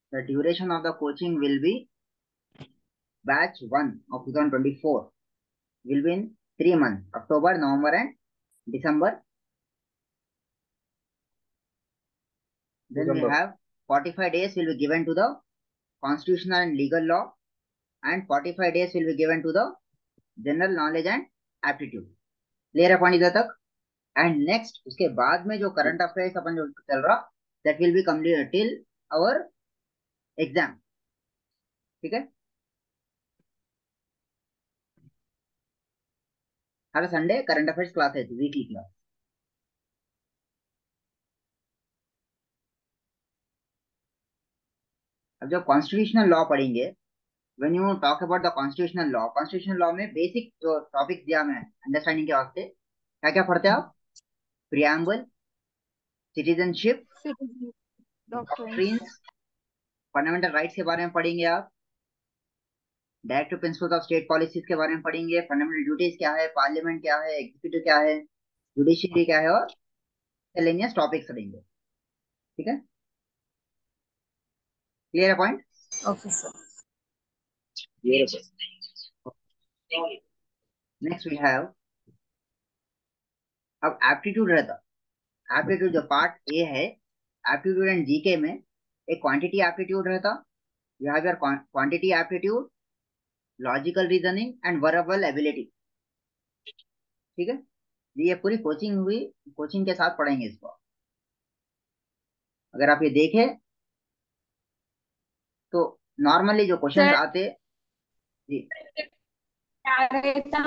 The duration of the coaching will be batch 1 of 2024 will be in 3 months, October, November and December. Then we have 45 days will be given to the constitutional and legal law, and 45 days will be given to the general knowledge and aptitude. Clear है point इधर तक? And next उसके बाद में जो current affairs अपन जो चल रहा that will be complete till our exam. ठीक है. हर संडे करंट अफेयर्स क्लास है, वीकली क्लास. अब जब कॉन्स्टिट्यूशनल लॉ पढ़ेंगे, when you talk about the constitutional law में बेसिक जो टॉपिक दिया मैं अंडरस्टैंडिंग के वास्ते, क्या क्या पढ़ते हैं आप? Preamble, citizenship, doctrines, fundamental rights के बारे में पढ़ेंगे आप. Directive principles of state policies के बारे में पढ़ेंगे. फंडामेंटल ड्यूटीज क्या है, पार्लियामेंट क्या है, एग्जीक्यूटिव क्या है, जुडिशरी क्या है, और मिसलेनियस टॉपिक्स पढ़ेंगे. ठीक है. क्लियर है point? Okay sir. Next we have, अब एप्टीट्यूड रहता. एप्टीट्यूड जो पार्ट ए है, एप्टीट्यूड एंड जीके में एक क्वांटिटी एप्टीट्यूड रहता. You have your quantity aptitude, logical reasoning and verbal ability. ठीक है. ये पूरी कोचिंग हुई, कोचिंग के साथ पढ़ेंगे इसको. अगर आप ये देखें तो नॉर्मली जो क्वेश्चंस सर आते. जी क्या रहता,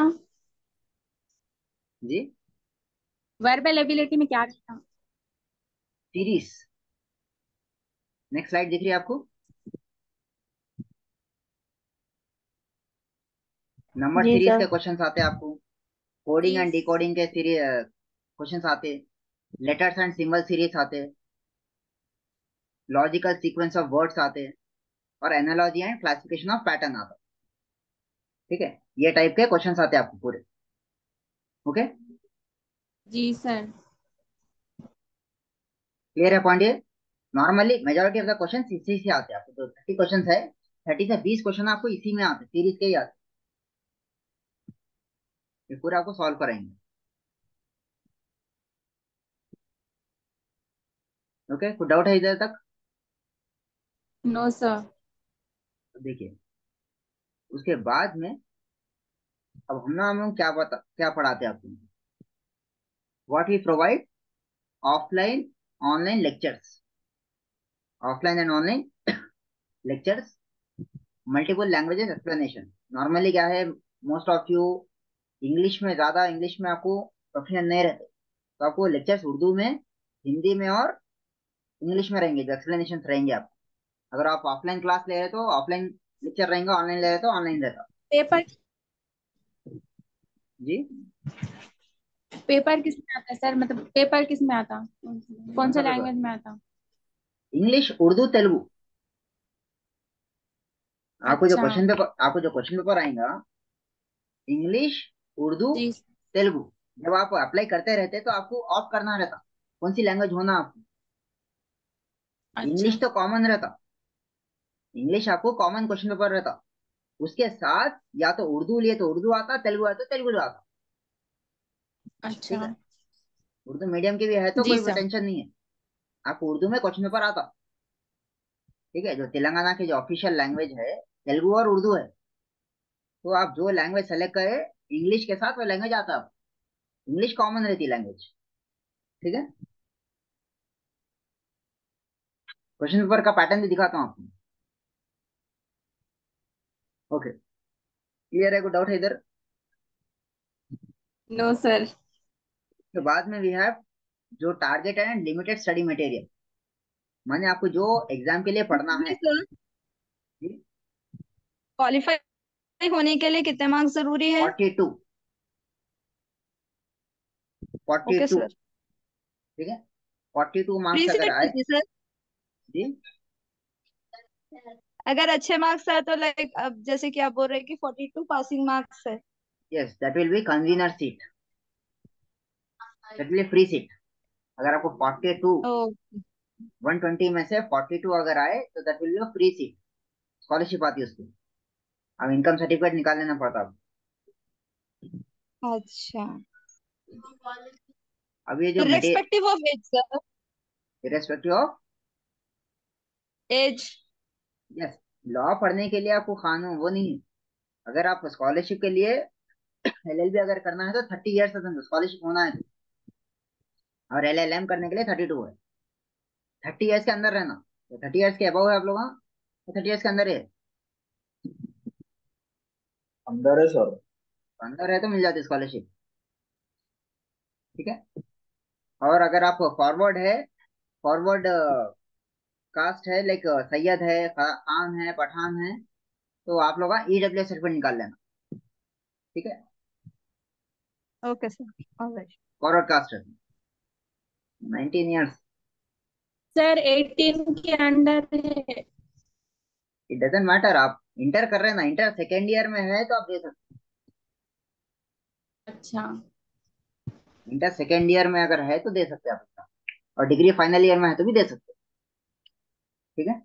जी. वर्बल एबिलिटी में क्या रहता? सीरीज. नेक्स्ट स्लाइड दिख रही है आपको? नंबर जी सीरीज सर. के क्वेश्चंस आते हैं आपको. कोडिंग जी एंड डिकोडिंग के सीरीज क्वेश्चंस आते. लेटर्स एंड सिंबल सीरीज आते. लॉजिकल सीक्वेंस ऑफ वर्ड्स आते. और analogy and classification of pattern आता. ठीक है. ये टाइप के क्वेश्चंस आते हैं आपको पूरे. ओके. जी सर. क्लियर है पॉइंट ये? Normally majority of the question इसी से आते हैं आपको. तो 30 क्वेश्चन है, 30 से 20 क्वेश्चन आपको इसी में आते, सीरीज के ही आते. ये पूरा आपको सॉल्व कराएंगे. ओके. कुछ डाउट है इधर तक? No sir. तो देखिए उसके बाद में अब हम क्या पढ़ाते हैं आपको. What we provide offline online lectures. Offline and online lectures, multiple languages explanation. Normally क्या है, मोस्ट ऑफ यू इंग्लिश में, ज्यादा इंग्लिश में आपको प्रोफेशन नहीं रहते, तो आपको लेक्चर्स उर्दू में, हिंदी में और इंग्लिश में रहेंगे, जो एक्सप्लेनेशन रहेंगे आप. अगर आप ऑफलाइन क्लास ले रहे हो तो ऑफलाइन लेक्चर रहेंगे, ऑनलाइन ले रहे हो तो ऑनलाइन रहेगा. पेपर जी. पेपर किस में आता है सर, मतलब पेपर किस में आता, कौन कौन सा सा पेपर? लैंग्वेज में आता? इंग्लिश, उर्दू, तेलुगु. अच्छा. आपको जो क्वेश्चन पेपर आएगा, इंग्लिश, उर्दू, जी. तेलुगु. जब आप अप्लाई करते रहते तो आपको ऑफ करना रहता कौन सी लैंग्वेज होना आपको. अच्छा. इंग्लिश तो कॉमन रहता. इंग्लिश आपको कॉमन क्वेश्चन पेपर रहता. उसके साथ या तो उर्दू लिए तो उर्दू आता, तेलुगु आता तो तेलुगु आता. ठीक अच्छा. है. उर्दू मीडियम की भी है तो जी कोई सर. टेंशन नहीं है, आपको उर्दू में क्वेश्चन पेपर आता. ठीक है. जो तेलंगाना की जो ऑफिशियल लैंग्वेज है तेलुगु और उर्दू है, तो आप जो लैंग्वेज सेलेक्ट करें इंग्लिश के साथ वो लैंग्वेज आता है. इंग्लिश कॉमन रहती है लैंग्वेज. ठीक है. क्वेश्चन पेपर का पैटर्न भी दिखाता हूँ आपको. ओके. क्लियर है? कोई डाउट है इधर? No sir. के बाद में वी हैव जो target and limited study material. माने आपको जो एग्जाम के लिए पढ़ना जी है. सर. क्वालिफाई होने के लिए कितने मार्क्स जरूरी है? 42. 42. Okay sir. ठीक है. 42 प्री मार्क्स अगर सेट आए. कितनी सर? जी. अगर अच्छे मार्क्स आए तो लाइक अब जैसे कि आप बोल रहे हैं कि 42 पासिंग मार्क्स है. Yes, that will be convenor seat, that will free seat. अगर आपको 42, ओ. 120 में से 42 अगर आए तो that will be free seat, scholarship आती है उसकी। अब इनकम सर्टिफिकेट निकाल लेना पड़ता है। अच्छा, अब ये जो मेटे irrespective of age sir. Irrespective of, age. Yes, law पढ़ने के लिए आपको कानून वो नहीं है। अगर आप स्कॉलरशिप के लिए एलएलबी अगर करना है तो 30 ईयर्स का स्कॉलरशिप होना है, और एलएलएम करने के लिए 32 है। 30 ईयर्स के अंदर रहना, तो 30 ईयर्स के अबव है आप लोग, हाँ, तो 30 ईयर्स के अंदर है। अंदर है सर। अंदर है तो मिल जाती स्कॉलरशिप। ठीक है। और अगर आप फॉरवर्ड है, फॉरवर्ड कास्ट है, लाइक सैयद है, खान है, पठान है, तो आप लोग का ईडब्ल्यू सर्टिफिकेट निकाल लेना। ठीक है। Okay sir, alright. Forward caste है 19 ईयर्स। सर 18 के अंडर है। इट डजेंट मैटर, आप इंटर कर रहे हैं ना, इंटर सेकेंड ईयर में है तो आप दे सकते अच्छा। हैं। इंटर सेकेंड ईयर में अगर है तो दे सकते हैं आप उसका। और डिग्री फाइनल ईयर में है तो भी दे सकते हैं। ठीक है।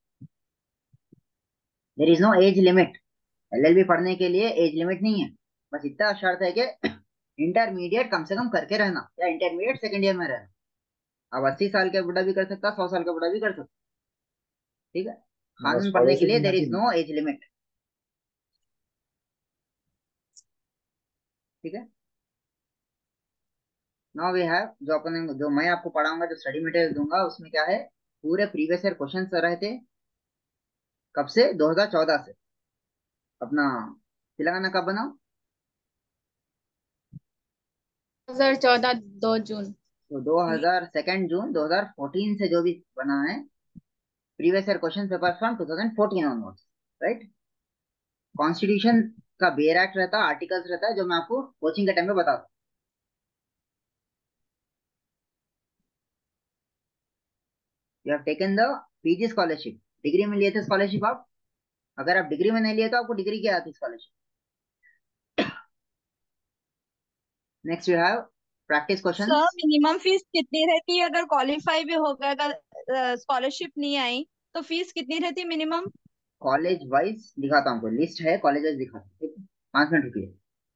There is no age limit, LLB पढ़ने के लिए एज लिमिट नहीं है। बस इतना शर्त है कि इंटरमीडिएट कम से कम करके रहना, या इंटरमीडिएट सेकेंड ईयर में रहना। अब 80 साल का बुढ़ा भी कर सकता, 100 साल का बुढ़ा भी कर सकता। ठीक है। कानून पढ़ने के स्कॉलरशिप लिए देर मिलती इज नहीं। No age limit. ठीक है। नाउ वी हैव, जो मैं आपको पढ़ाऊंगा, जो स्टडी मटेरियल दूंगा, उसमें क्या है, पूरे प्रीवियस ईयर क्वेश्चन रहे थे। कब से? 2014 से। अपना तेलंगाना कब बना? 2014 2 जून। तो 2000 2 जून 2014 से जो भी बना है, previous year question paper from 2014 onwards, right. Constitution का बेयर एक्ट रहता है, आर्टिकल्स रहता है, जो मैं आपको कोचिंग के टाइम में बताता हूँ। You have taken the PG scholarship, degree में लिए थे स्कॉलरशिप आप। अगर आप डिग्री में नहीं लिए तो आपको डिग्री की आती scholarship. Next you have practice sir questions. Minimum fees कितनी रहती है अगर क्वालिफाई भी हो गया, अगर स्कॉलरशिप नहीं आई तो फीस कितनी रहती है मिनिमम? कॉलेज वाइज दिखाता हूँ, आपको लिस्ट है, कॉलेज वाइज दिखाता हूँ, ठीक है? 5 मिनट रुकिए।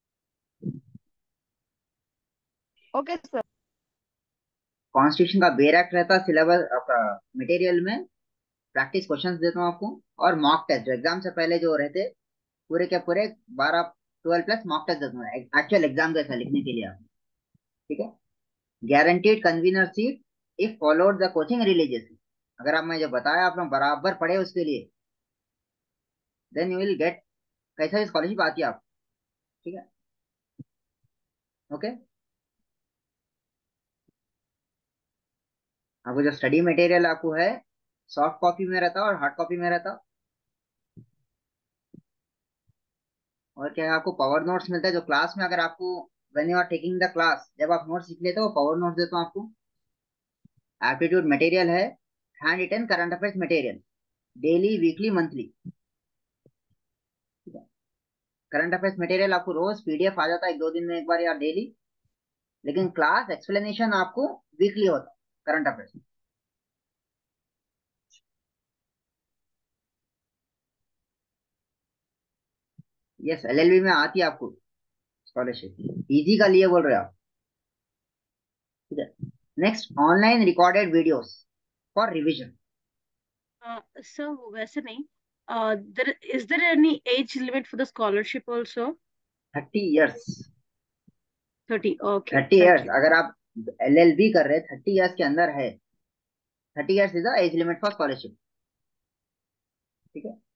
Okay sir. कॉन्स्टिट्यूशन का बेयर एक्ट रहता है, सिलेबस आपका मटेरियल में प्रैक्टिस क्वेश्चंस देता हूँ आपको, और मॉक टेस्ट जो एग्जाम से पहले जो रहते, पूरे के पूरे 12-12 प्लस मॉक टेस्ट देता हूँ एक्चुअल एग्जाम जैसा लिखने के लिए आप। ठीक है। Guaranteed convener seat if followed the coaching religiously. अगर आप, मैं जो बताया आप लोग बराबर पढ़े उसके लिए, देन यू विल गेट कैसा भी स्कॉलरशिप आती है आप। ठीक है। ओके। आपको जो स्टडी मटेरियल आपको है, सॉफ्ट कॉपी में रहता और हार्ड कॉपी में रहता। और क्या है, आपको पावर नोट्स मिलता है जो क्लास में, अगर आपको when you are taking the class, जब आप नोट्स सीख लेते हो, पावर नोट्स देता हूँ आपको। एप्टीट्यूड मटेरियल है, hand written current affairs material, daily weekly monthly. Current affairs material आपको रोज पीडीएफ आ जाता है, 1-2 दिन में एक बार या डेली। लेकिन क्लास एक्सप्लेनेशन आपको वीकली होता है करंट अफेयर्स। यस, एलएलबी में आती है आपको स्कॉलरशिप, इजी का लिए बोल रहे हो आप। ठीक है। Next, online recorded videos for revision. Sir वो वैसे नहीं, is there any age limit for the scholarship also? 30 years. 30. Okay, 30 years, thank you. अगर आप एलएलबी कर रहे 30 ईयर्स के अंदर है, 30 years is the age limit for scholarship. ठीक है।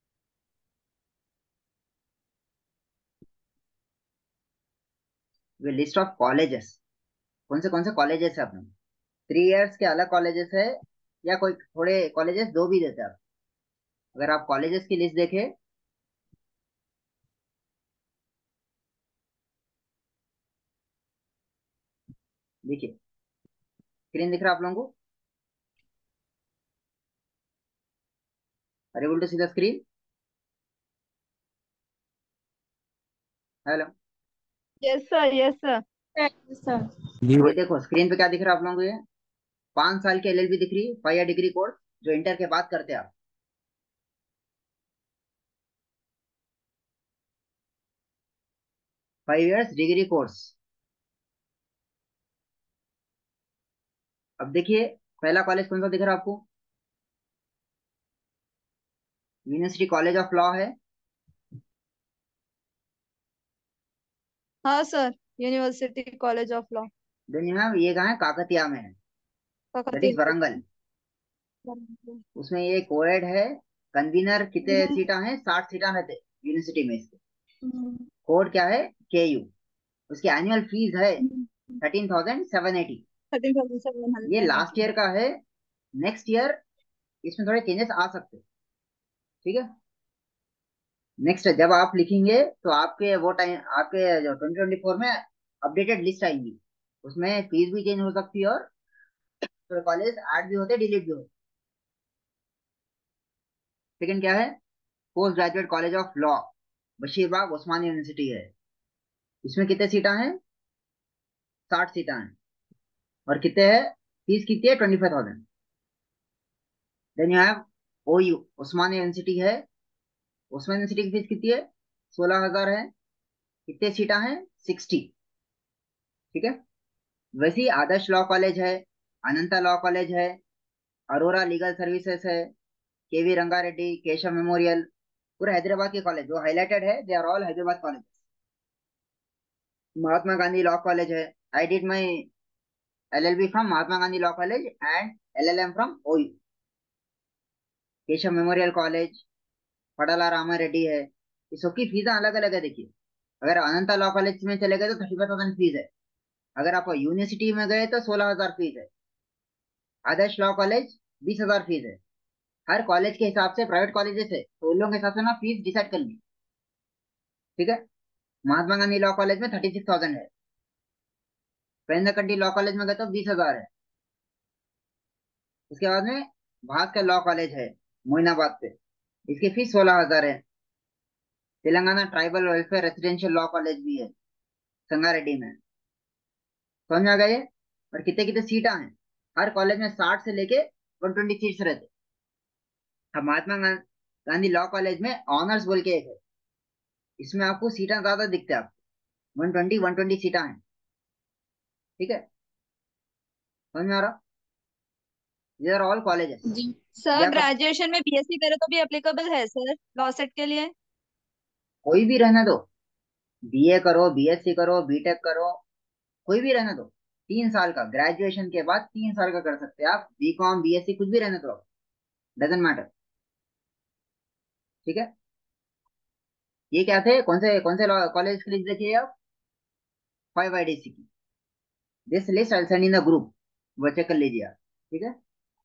वे लिस्ट ऑफ कॉलेजेस, कौन से कॉलेजेस है अपने, 3 ईयर्स के अलग कॉलेजेस है, या कोई थोड़े कॉलेजेस दो भी देते हैं आप। अगर आप कॉलेजेस की लिस्ट देखें, देखिए स्क्रीन दिख रहा है आप लोगों को? Are able to see the screen? Hello. Yes sir, yes sir. Sir. जी ये भाई। देखो स्क्रीन पे क्या दिख रहा है आप लोगों को, ये 5 साल की एलएलबी दिख रही है, 5 ईयर डिग्री कोर्स जो इंटर के बाद करते हैं आप। 5 इयर्स डिग्री कोर्स। अब देखिए पहला कॉलेज कौन सा दिख रहा है आपको? यूनिवर्सिटी कॉलेज ऑफ लॉ है। हाँ sir, university college of law. Then you have, ये कहाँ है? काकतिया में है, that Kakatiya is Warangal. University. उसमें ये कोएड है। कन्वीनर कितने सीटा हैं? 60 सीटा रहते यूनिवर्सिटी में इसके। कोड क्या है? केयू। उसकी एनुअल फीस है 13,780। 13,780। ये लास्ट ईयर का है। नेक्स्ट ईयर इसमें थोड़े चेंजेस आ सकते हैं, ठीक है। नेक्स्ट जब आप लिखेंगे तो आपके वो टाइम, आपके जो 2024 में अपडेटेड लिस्ट आएंगी, उसमें फीस भी चेंज हो सकती है और थोड़े कॉलेज ऐड भी होते, डिलीट भी होते। सेकंड क्या है? Post graduate college of law, Basheerbagh Osmania university है। इसमें कितने सीटा हैं? 60 सीटा हैं। और कितने है? फीस कितनी है? 25,000। Then you have OU, Osmania university है। उस्मानी यूनिवर्सिटी की फीस कितनी है? 16,000 है। कितने सीटा हैं? 60, ठीक है। वैसे ही आदर्श लॉ कॉलेज है, अनंता लॉ कॉलेज है, अरोरा लीगल सर्विसेज है, केवी रंगारेड्डी, केशव मेमोरियल, पूरा हैदराबाद के कॉलेज जो हाईलाइटेड है, they are all Hyderabad college. Mahatma Gandhi law college है। I did my LLB from Mahatma Gandhi law college and LLM from OU. Keshav memorial college, Padala Ramareddy है। ये सबकी फीस अलग अलग है। देखिए अगर अनंता लॉ कॉलेज में चले गए तो 35,000 फीस है। अगर आप यूनिवर्सिटी में गए तो 16,000 फीस है। आदर्श लॉ कॉलेज 20,000 फीस है। हर कॉलेज के हिसाब से, प्राइवेट कॉलेजेस है तो उन लोगों के हिसाब से ना फीस डिसाइड कर ली, ठीक है। महात्मा गांधी लॉ कॉलेज में 36,000 है। प्रेमचंद लॉ कॉलेज में गए तो 20,000 है। उसके बाद में भास्कर लॉ कॉलेज है मोइनाबाद पे, इसकी फीस 16,000 है। Telangana tribal welfare residential law college भी है संगारेड्डी में। समझ में आ गया ये? और कितने कितने सीटा हैं? हर कॉलेज में 60 से लेके 120 सीट्स रहते। अब गांधी लॉ कॉलेज में ऑनर्स बोल के एक है, इसमें आपको सीटा ज्यादा दिखते हैं आपको, 120 सीटा हैं, ठीक है। समझ में आ रहा? ये आर ऑल कॉलेजेस। जी। ये सर, आपका ग्रेजुएशन में बीएससी करे तो भी एप्लीकेबल है सर लॉ सेट के लिए? कोई भी रहने दो, बीए करो, बीएससी करो, बीटेक करो, कोई भी रहने दो। 3 साल का ग्रेजुएशन के बाद 3 साल का कर सकते हैं आप, बीकॉम बीएससी कुछ भी रहने दो, डजेंट मैटर, ठीक है। ये क्या थे? कौन से कॉलेज के लिस्ट देखिए आप? 5 IDC की। This list I send in the group, वो चेक कर लीजिए आप, ठीक है।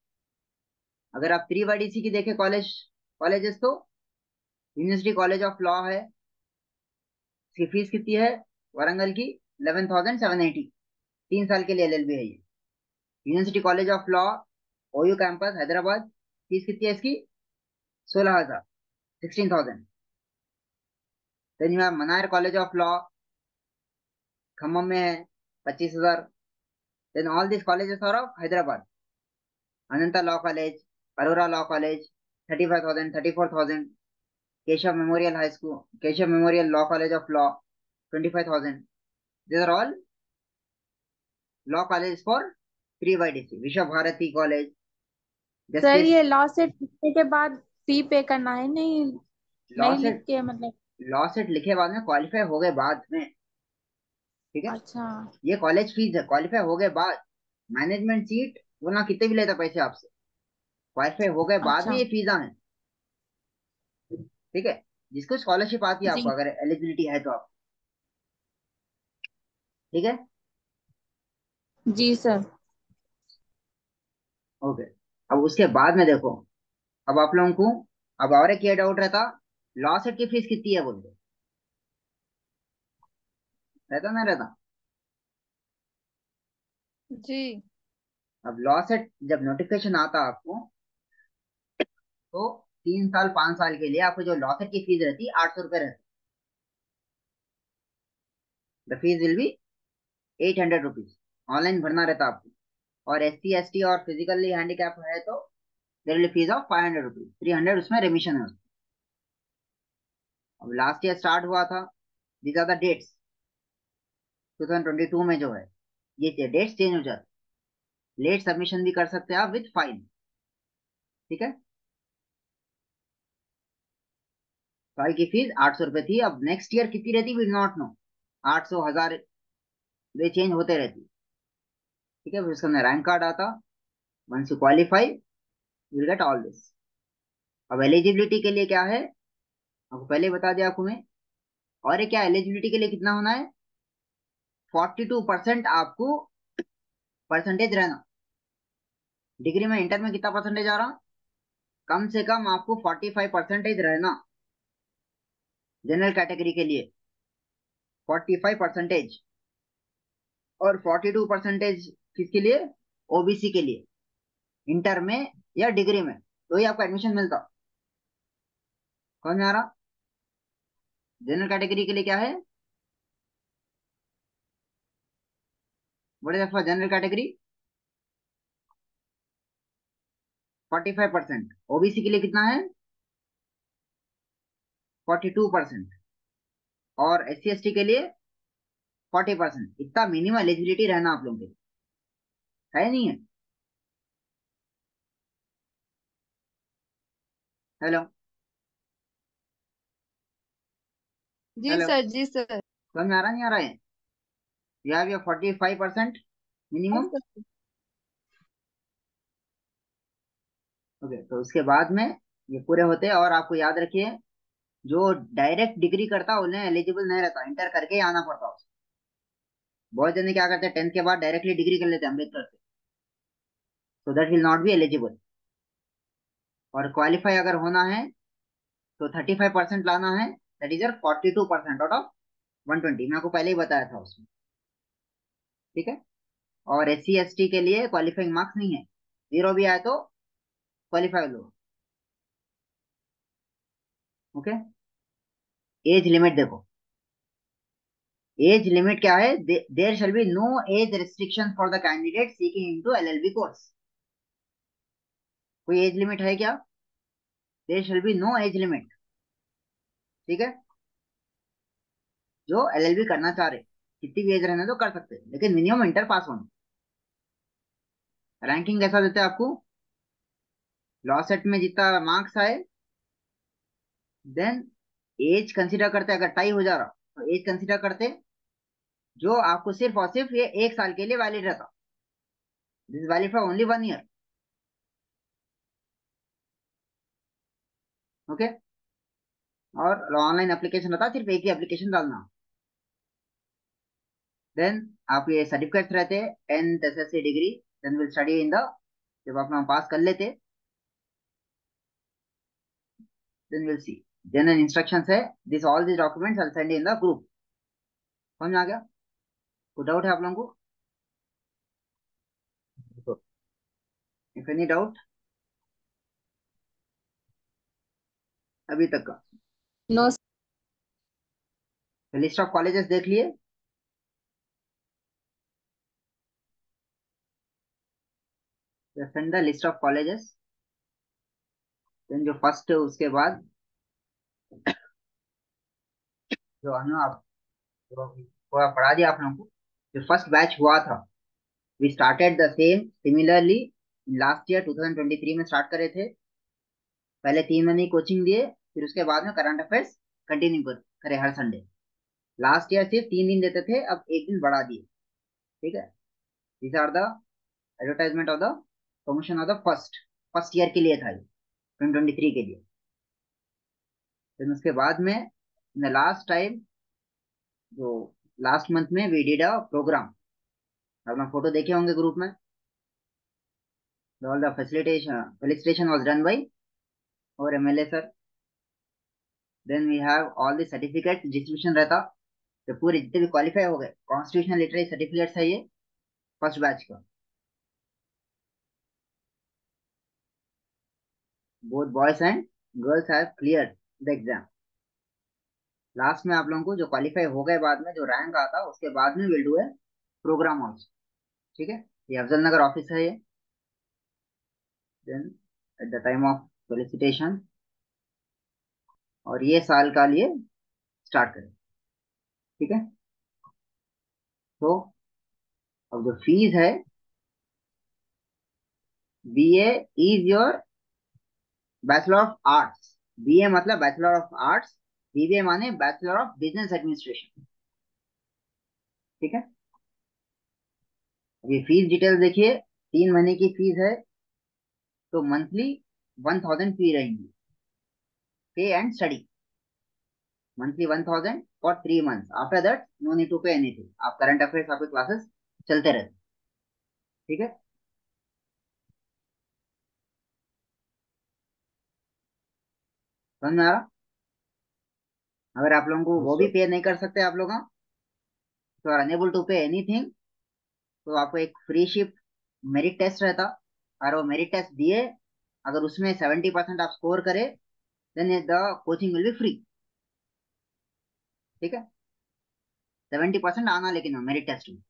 अगर आप 3 IDC की देखें कॉलेजेस तो यूनिवर्सिटी कॉलेज ऑफ लॉ है। इसकी फीस कितनी है? वारंगल की 11,780। 3 साल के लिए एलएलबी है ये। University college of law, OU campus Hyderabad, fees कितनी है इसकी? 16,000, 16,000। Then you have Manair college of law, Khammam में है, 25,000। Then all this colleges are of Hyderabad. Anantha law college, Aurora law college, 35,000, 34,000। Keshav memorial high school, Keshav memorial law college of law, 25,000। These are all law colleges for 3 YDC. Vishwa Bharati college, sir justice. ये LAWCET लिखने के बाद फी पे करना है? नहीं, law नहीं लिख सेट, के मतलब? लॉ सेट लिखे बाद में, क्वालिफाई हो गए बाद में, ठीक है। अच्छा। ये कॉलेज फीस है, क्वालिफाई हो गए बाद। मैनेजमेंट सीट वो ना कितने भी लेता पैसे आपसे, क्वालिफाई हो गए बाद में अच्छा। ये फीसा है, ठीक है। जिसको स्कॉलरशिप आती है आपको, जी। अगर एलिजिबिलिटी है तो आप, ठीक है। जी सर। ओके। अब उसके बाद में देखो, अब आप लोगों को अब और एक ये डाउट रहता, लॉ सेट की फीस कितनी है बोलते, रहता ना रहता? जी। अब लॉ सेट जब नोटिफिकेशन आता आपको, तो 3 साल 5 साल के लिए आपको जो लॉ सेट की फीस रहती है 800 रुपये रहती है। The fees will be 800 rupees. Online भरना रहता आपको, और SC ST और फिजिकली हैंडीकैप है तो there will fees of 500 rupees, 300 उसमें रेमिशन है उसमें। अब लास्ट ईयर स्टार्ट हुआ था, दीज आर द डेट्स 2022 में जो है, ये डेट्स चेंज हो जाते, लेट सबमिशन भी कर सकते हैं आप विथ फाइन। ठीक है, साल की फीस 800 रुपए थी, अब नेक्स्ट ईयर कितनी रहती वी नॉट नो, 800 1000 वे चेंज होते रहती। ठीक है, फिर उसका रैंक कार्ड आता, once you qualify will get all this. अब एलिजिबिलिटी के लिए क्या है, आपको पहले ही बता दिया आपको मैं। और ये क्या, एलिजिबिलिटी के लिए कितना होना है, 42% आपको परसेंटेज रहना। डिग्री में इंटर में कितना परसेंटेज आ रहा, कम से कम आपको 45% रहना जनरल कैटेगरी के लिए, 45%। और 42% किसके लिए, ओबीसी के लिए, इंटर में या डिग्री में, तो ही आपको एडमिशन मिलता। समझ में आ रहा, जनरल कैटेगरी के लिए क्या है, what is for general category 45%, OBC के लिए कितना है 42%, और SC ST के लिए 40%। इतना मिनिमम एलिजिबिलिटी रहना आप लोगों के लिए, है नहीं है। हेलो, जी हेलो, सर, जी सर। समझ में आ रहा नहीं आ रहा है, यू हैव योर 45% हाँ मिनिमम। सर। ओके, तो उसके बाद में ये पूरे होते हैं। और आपको याद रखिए, जो डायरेक्ट डिग्री करता उन्हें एलिजिबल नहीं रहता, इंटर करके ही आना पड़ता उसको। बहुत जने क्या करते हैं, 10th के बाद डायरेक्टली डिग्री कर लेते हैं अम्बेडकर से, so that will not be eligible. और क्वालिफाई अगर होना है तो 35% लाना है, that is your 42% out of 120, मैं आपको पहले ही बताया था उसमें। ठीक है, और SC ST के लिए क्वालिफाइंग मार्क्स नहीं है, जीरो भी आए तो क्वालिफाई लो। ओके, एज लिमिट देखो, एज लिमिट क्या है, there shall be no age restriction for the candidate seeking into LLB course. कोई एज लिमिट है क्या, there shall be no age limit. ठीक है, जो LLB करना चाह रहे, कितनी भी एज रहने तो कर सकते हैं, लेकिन मिनिमम इंटर पास होना। रैंकिंग कैसा देते हैं आपको, लॉ सेट में जितना मार्क्स आए, देन एज कंसीडर करते, अगर टाई हो जा रहा तो एज कंसीडर करते, जो आपको सिर्फ और सिर्फ ये 1 साल के लिए वैलिड रहता, this valid for only 1 year. Okay, और ऑनलाइन एप्लीकेशन रहता, सिर्फ एक ही एप्लीकेशन डालना। देन आप ये सर्टिफिकेट्स रहते, 10th SSC degree, then will study in the, जब अपना पास कर लेते then will see, then instructions है, this all this documents I send in the group. समझ में आ गया, कोई डाउट है आप लोगों को, इफ एनी डाउट अभी तक का। नो। लिस्ट ऑफ कॉलेजेस देख लिए, send the list of colleges, then जो फर्स्ट उसके बाद जो है ना, आप थोड़ा पढ़ा दिया आप लोगों को, जो फर्स्ट बैच हुआ था, we started the same similarly last year 2023 में स्टार्ट करे थे। पहले 3 महीने कोचिंग दिए, फिर उसके बाद में करंट अफेयर्स कंटिन्यू करे हर संडे। लास्ट ईयर सिर्फ 3 दिन देते थे, अब एक दिन बढ़ा दिए। ठीक है, these are the advertisement of the promotion of the first first year के लिए था ये, 2023 के लिए। फिर उसके बाद में इन द लास्ट टाइम, जो लास्ट मंथ में वी डिड अ प्रोग्राम, अपना फोटो देखे होंगे ग्रुप में, all the felicitation was done by और MLA sir. Then we have all the certificate distribution रहता, तो पूरे जितने भी क्वालिफाई हो गए, कॉन्स्टिट्यूशनल लिटरेरी सर्टिफिकेट्स है ये फर्स्ट बैच का, both boys and girls have clear the exam. Last में आप लोगों को जो क्वालिफाई हो गए, बाद में जो रैंक आता उसके बाद में will do a program also. ठीक है, ये अफजल नगर ऑफिस है ये। Then at the time of solicitation, और ये साल का लिए स्टार्ट करें। ठीक है, तो अब जो फीस है, BA is your bachelor of arts. BA मतलब बैचलर ऑफ आर्ट्स, बीबीए माने बैचलर ऑफ बिजनेस एडमिनिस्ट्रेशन। ठीक है, ये फीस डिटेल देखिए, 3 महीने की फीस है, तो मंथली 1000 फी रहेंगी। Pay and study, monthly 1000 for 3 months. After that no need to pay anything. आप करंट अफेयर्स, आपके क्लासेस चलते रहते। ठीक है, समझ में आ रहा? अगर आप लोगों को यस वो भी सर। पे नहीं कर सकते आप लोग, तो are unable to pay anything, तो आपको एक फ्री शिप मेरिट टेस्ट रहता, और वो मेरिट टेस्ट दिए, अगर उसमें 70% आप स्कोर करे, then the coaching will be free. ठीक है, 70% आना लेकिन मेरिट टेस्ट में।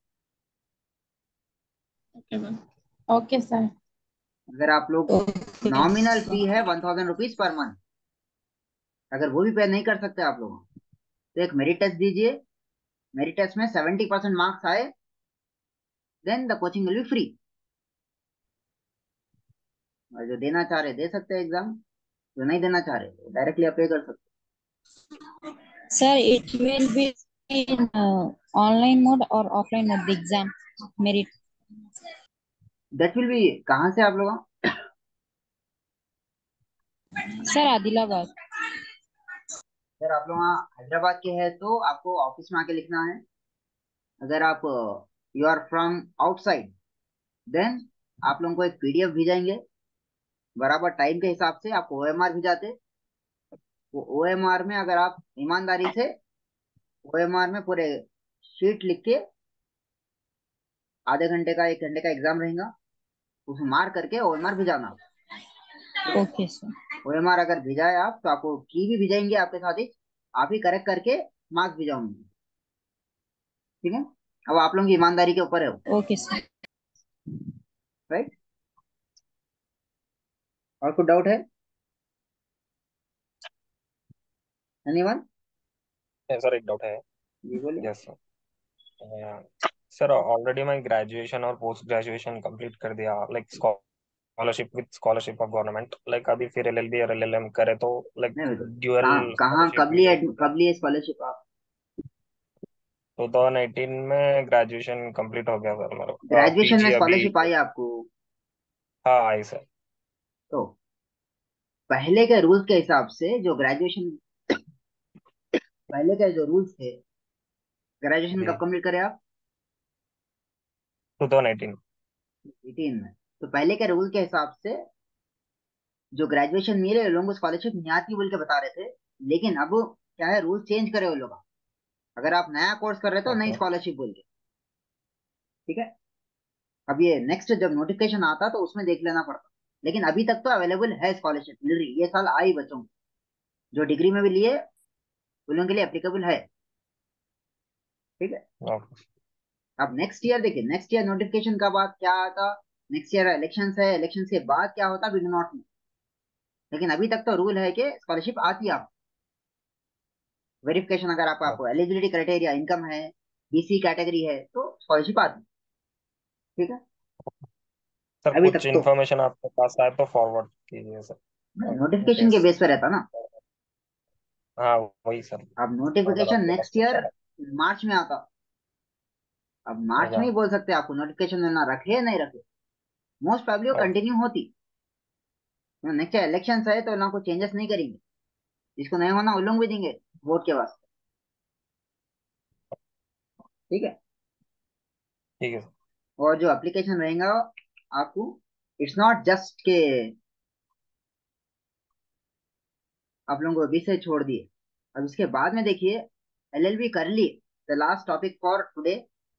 Okay ma'am. Okay sir. अगर आप लोग, नॉमिनल फी है 1000 रुपीज पर मंथ, अगर वो भी पे नहीं कर सकते आप लोग, तो एक मेरिट टेस्ट दीजिए, मेरिट टेस्ट में 70% मार्क्स आए, then the coaching will be free. और जो देना चाह रहे दे सकते हैं एग्जाम, जो नहीं देना चाह रहे डायरेक्टली आप पे कर सकते Sir, it will be in online mode or offline mode, the exam merit. That will be. कहाँ से आप लोग? Sir, Adilabad. अगर आप लोग हैदराबाद के हैं तो आपको ऑफिस में आके लिखना है। अगर आप you are from outside, then आप लोगों को एक पीडीएफ भेजेंगे, बराबर टाइम के हिसाब से आपको ओएमआर भेजाते। वो ओएमआर में अगर आप ईमानदारी से, ओएमआर में पूरे शीट लिख के, आधे घंटे का 1 घंटे का एग्जाम रहेगा, उसमें मार करके ओएमआर भिजाना। ठीक है, Okay, sir. ओएमआर अगर भिजाए आप, तो आपको की भी भिजाएंगे आपके साथ ही, आप ही करेक्ट करके मार्क्स भिजाओगे। ठीक है, अब आप लोगों की ईमानदारी के ऊपर है वो। Okay, sir. राइट, और कुछ डाउट है एनीवन? सर एक डाउट है। जी बोलिए। Yes sir. सर ऑलरेडी मैं ग्रेजुएशन और पोस्ट ग्रेजुएशन कंप्लीट कर दिया, like scholarship with scholarship of government. Like अभी फिर एलएलबी और एलएलएम करे तो लाइक नहीं बेटा, ड्यूअल कहाँ कहाँ स्कॉलरशिप मिलेगी क्या? कब लिए स्कॉलरशिप आप? 2018 में ग्रेजुएशन कंप्लीट हो गया सर मेरा। ग्रेजुएशन में पीजी अभी। स्कॉलरशिप आई आपको? हाँ आई सर। तो पहले के रूल्स के हिसाब से जो ग्रेजुएशन, पहले के जो रूल्स थे, ग्रेजुएशन कब जी कंप्लीट करे आप? 2018। 18 में। तो पहले के रूल के हिसाब से जो ग्रेजुएशन मिले लोगों को स्कॉलरशिप नहीं आती बोल के बता रहे थे, लेकिन अब क्या है, रूल चेंज करे वो लोग। अगर आप नया कोर्स कर रहे हो तो नई ओके स्कॉलरशिप बोल के। ठीक है, अब ये नेक्स्ट जब नोटिफिकेशन आता तो उसमें देख लेना पड़ता, लेकिन अभी तक तो अवेलेबल है, स्कॉलरशिप मिल रही ये साल आई बच्चों को, जो डिग्री में भी लिए उन लोगों के लिए एप्लीकेबल है। ठीक है, ओके अब नेक्स्ट ईयर देखिए, नेक्स्ट ईयर नोटिफिकेशन का बाद क्या आता, नेक्स्ट ईयर इलेक्शन है, इलेक्शन के बाद क्या होता वी डू नॉट नो, लेकिन अभी तक तो रूल है कि स्कॉलरशिप आती है आपको। वेरिफिकेशन अगर आपको एलिजिबिलिटी क्राइटेरिया इनकम है, बीसी कैटेगरी है, तो स्कॉलरशिप आती है। ठीक है, सर। अभी कुछ तक तो इन्फॉर्मेशन आपके पास आए तो फॉरवर्ड कीजिए सर। इन नोटिफिकेशन के केस। बेस पे रहता ना। हाँ वही सर। अब अगर नोटिफिकेशन आपके पास नेक्स्ट कुछ ईयर आए। मार्च में आता। अब मार्च में अच्छा। ही बोल सकते हैं आपको नोटिफिकेशन में ना रखे या नहीं रखे, मोस्ट प्रोबेबली वो ओके कंटिन्यू होती। नेक्स्ट इलेक्शन है तो ना कुछ चेंजेस नहीं करेंगे, जिसको नहीं होना उन लोग भी देंगे वोट के वास्ते। ठीक है, ठीक है सर। और जो एप्लीकेशन रहेगा आपको, इट्स नॉट जस्ट के आप लोगों को अभी से छोड़ दिए। अब इसके बाद में देखिए, एलएलबी कर ली, the last topic for today.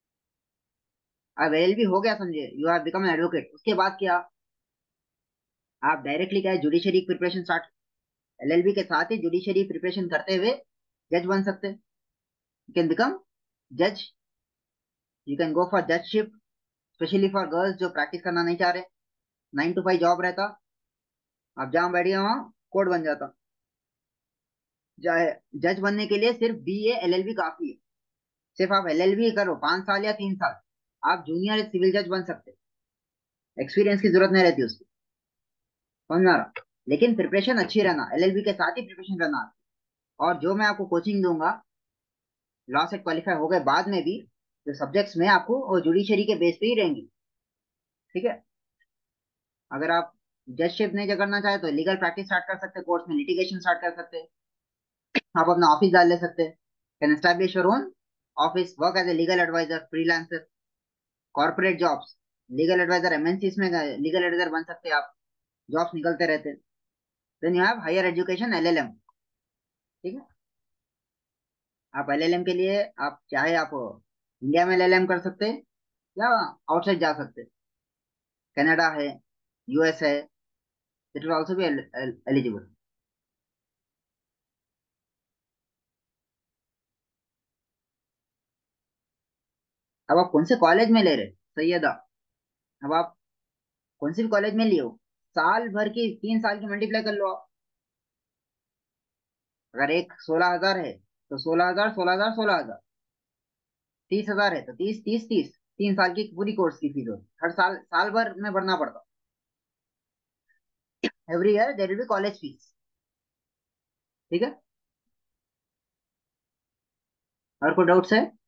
अब एलएलबी हो गया समझिए, you have become an advocate. उसके बाद क्या, आप डायरेक्टली क्या है, जुडिशरी प्रिपरेशन स्टार्ट। एलएलबी के साथ ही जुडिशरी प्रिपरेशन करते हुए जज बन सकते, यू कैन बिकम जज, you can go for judgeship. Specially for girls जो प्रैक्टिस करना नहीं चाह रहे, 9 to 5 जॉब रहता, आप जहाँ बैठ गए वहाँ कोड बन जाता। चाहे जज बनने के लिए सिर्फ BA LLB काफी है। सिर्फ आप LLB करो 5 साल या 3 साल, आप जूनियर सिविल जज बन सकते, एक्सपीरियंस की जरूरत नहीं रहती उसकी। समझ में आ रहा? लेकिन प्रिपरेशन अच्छी रहना, LLB के साथ ही प्रिपरेशन करना। और जो मैं आपको कोचिंग दूंगा लॉ से क्वालिफाई हो गए बाद में भी, जो सब्जेक्ट्स में आपको वो जुडिशरी के बेस पे ही रहेंगी। ठीक है? अगर आप जजशिप नहीं करना चाहे तो लीगल प्रैक्टिस स्टार्ट कर सकते, कोर्ट्स में लिटिगेशन स्टार्ट कर सकते, आप अपना ऑफिस डाल ले सकते, can establish your own office, work as a legal advisor, freelancer, corporate jobs, legal advisor MNCs में लीगल एडवाइजर बन सकते हैं आप, जॉब्स निकलते रहते। Then you have higher education LLM। ठीक है? आप LLM के लिए आप चाहे आप इंडिया में LLM कर सकते हैं या आउटसाइड जा सकते हैं, कनाडा है, US है, it will also be eligible. अब आप कौन से कॉलेज में ले रहे सैयदा, अब आप कौन से भी कॉलेज में लियो, साल भर की 3 साल की मल्टीप्लाई कर लो आप। अगर एक 16,000 है तो 16,000 16,000 16,000, 30,000 है तो 30 30 30, 3 साल की पूरी कोर्स की फीस होगी, हर साल साल भर में भरना पड़ता। Every year there will be college fees. ठीक है? और कोई डाउट्स है?